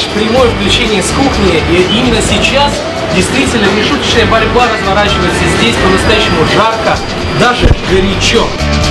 прямое включение с кухни, и именно сейчас действительно нешуточная борьба разворачивается здесь, по-настоящему жарко, даже горячо.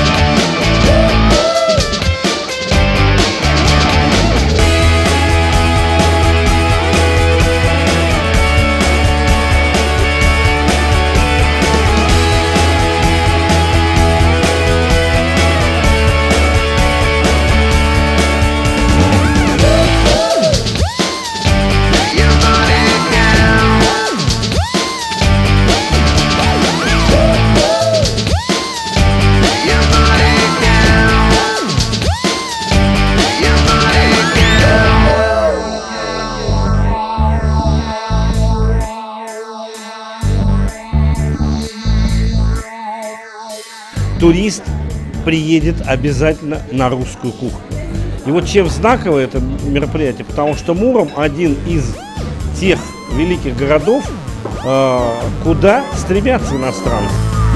Турист приедет обязательно на русскую кухню. И вот чем знаковое это мероприятие, потому что Муром один из тех великих городов, куда стремятся иностранцы.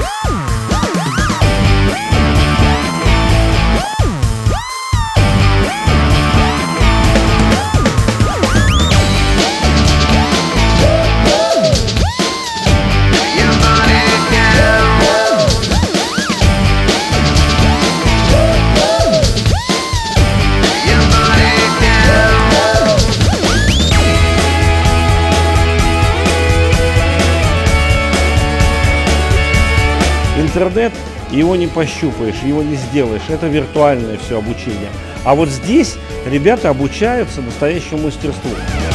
Интернет, его не пощупаешь, его не сделаешь. Это виртуальное все обучение. А вот здесь ребята обучаются настоящему мастерству.